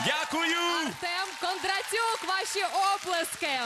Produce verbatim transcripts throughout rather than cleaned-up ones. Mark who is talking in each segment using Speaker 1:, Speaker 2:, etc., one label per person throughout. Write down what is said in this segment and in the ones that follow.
Speaker 1: Дякую!
Speaker 2: Артем Кондратюк, ваші оплески.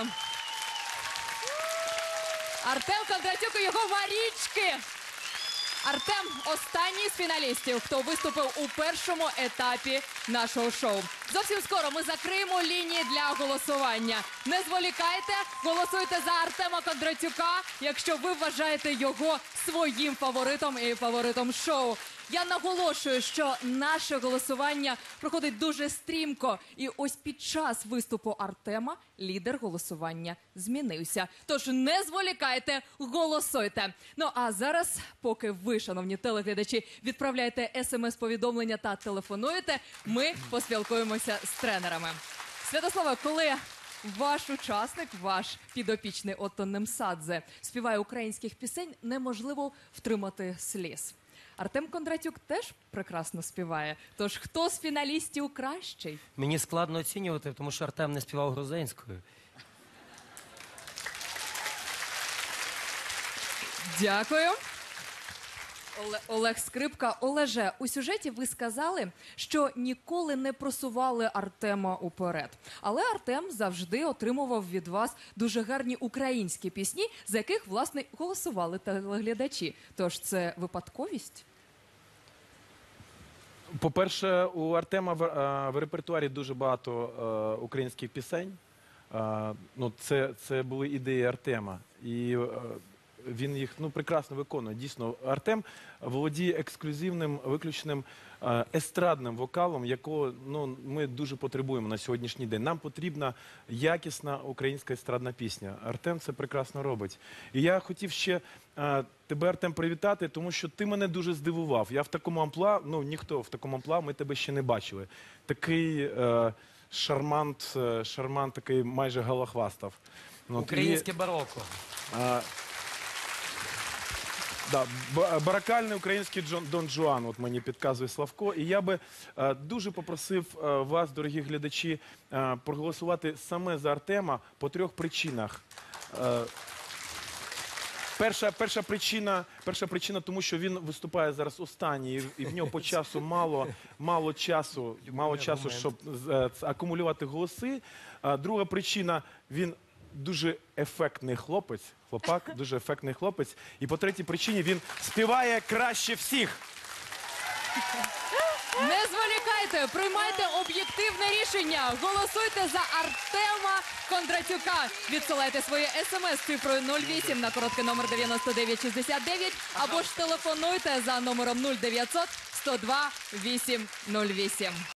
Speaker 2: Артем Кондратюк і його Марічки. Артем – останній з фіналістів, хто виступив у першому етапі нашого шоу. Зовсім скоро ми закриємо лінії для голосування. Не зволікайте, голосуйте за Артема Кондратюка, якщо ви вважаєте його своїм фаворитом і фаворитом шоу. Я наголошую, що наше голосування проходить дуже стрімко. І ось під час виступу Артема лідер голосування змінився. Тож не зволікайте, голосуйте. Ну а зараз, поки ви, шановні телеглядачі, відправляєте смс-повідомлення та телефонуєте, ми поспілкуємося з тренерами. Святославе, коли ваш учасник, ваш підопічний Отто Немсадзе співає українських пісень, неможливо втримати сліз. Артем Кондратюк теж прекрасно співає. Тож хто з фіналістів кращий?
Speaker 3: Мені складно оцінювати, тому що Артем не співав грузинською.
Speaker 2: Дякую. Оле- Олег Скрипка. Олеже, у сюжеті ви сказали, що ніколи не просували Артема уперед. Але Артем завжди отримував від вас дуже гарні українські пісні, за яких, власне, голосували телеглядачі. Тож це випадковість?
Speaker 4: По-перше, у Артема в, е, в репертуарі дуже багато е, українських пісень. Е, ну, це, це були ідеї Артема. І е, він їх ну, прекрасно виконує. Дійсно, Артем володіє ексклюзивним, виключним е, естрадним вокалом, якого ну, ми дуже потребуємо на сьогоднішній день. Нам потрібна якісна українська естрадна пісня. Артем це прекрасно робить. І я хотів ще е, тебе, Артем, привітати, тому що ти мене дуже здивував. Я в такому амплуа, ну ніхто в такому амплуа, ми тебе ще не бачили. Такий е, шармант, е, шармант такий майже галахвастав. Ну,
Speaker 3: Українське бароко.
Speaker 4: а, да, ба- баракальний український Джон, Дон Жуан, от мені підказує Славко. І я би е, дуже попросив е, вас, дорогі глядачі, е, проголосувати саме за Артема по трьох причинах. Е, Перша, перша, причина, перша причина, тому що він виступає зараз останній, і, і в нього по часу мало, мало часу, мало часу, щоб е, ц- акумулювати голоси. А друга причина, він дуже ефектний хлопець, хлопак, дуже ефектний хлопець. І по третій причині він співає краще всіх.
Speaker 2: Не зволікайте, приймайте об'єктивне рішення. Голосуйте за Артема Кондратюка. Відсилайте свої смс з цифрою нуль вісім на короткий номер дев'яносто дев'ять шістдесят дев'ять або ж телефонуйте за номером нуль дев'ятсот сто два вісім нуль вісім.